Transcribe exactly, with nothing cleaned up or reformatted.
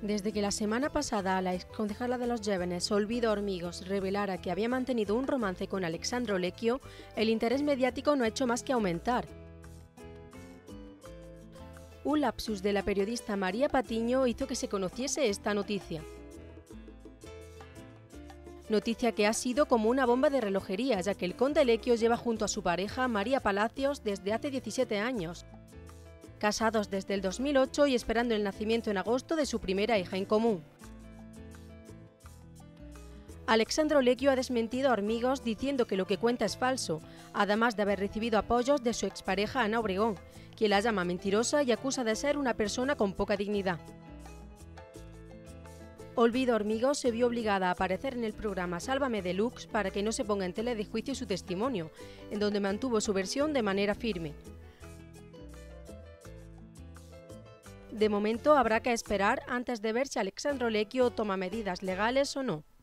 Desde que la semana pasada la exconcejala de Los Llévenes, Olvido Hormigos, revelara que había mantenido un romance con Alexandro Lecchio, el interés mediático no ha hecho más que aumentar. Un lapsus de la periodista María Patiño hizo que se conociese esta noticia. Noticia que ha sido como una bomba de relojería, ya que el conde Lecchio lleva junto a su pareja, María Palacios, desde hace diecisiete años. Casados desde el dos mil ocho y esperando el nacimiento en agosto de su primera hija en común. Alexandro Lecchio ha desmentido a Hormigos diciendo que lo que cuenta es falso, además de haber recibido apoyos de su expareja Ana Obregón, quien la llama mentirosa y acusa de ser una persona con poca dignidad. Olvido Hormigos se vio obligada a aparecer en el programa Sálvame Deluxe para que no se ponga en tela de juicio su testimonio, en donde mantuvo su versión de manera firme. De momento habrá que esperar antes de ver si Alexandro Lecchio toma medidas legales o no.